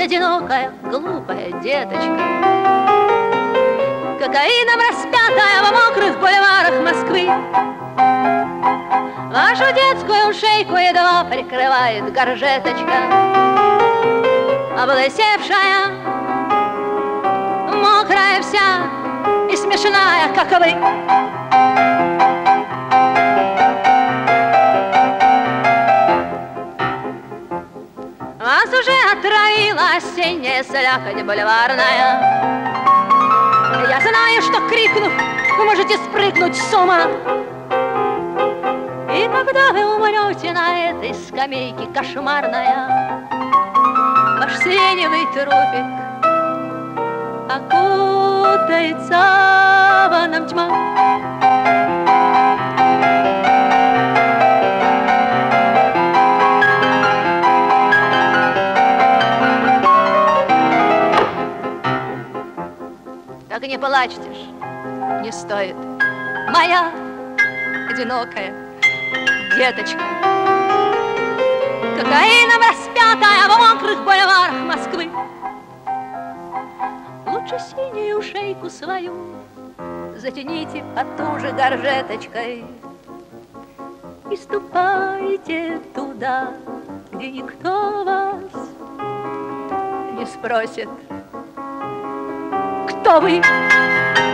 одинокая, глупая деточка, кокаином распятая в мокрых бульварах Москвы. Вашу детскую шейку едва прикрывает горжеточка, облысевшая, мокрая вся и смешная, как вы. Вас уже отравила осенняя слякоть бульварная. Я знаю, что, крикнув, вы можете спрыгнуть с ума. И когда вы умрете на этой скамейке кошмарная, ваш сиреневый трупик окутает саваном тьма. Так не плачьте ж, не стоит, моя одинокая деточка, кокаином распятая в мокрых бульварах Москвы. Лучше синюю шейку свою затяните потуже горжеточкой и ступайте туда, где никто вас не спросит, кто вы.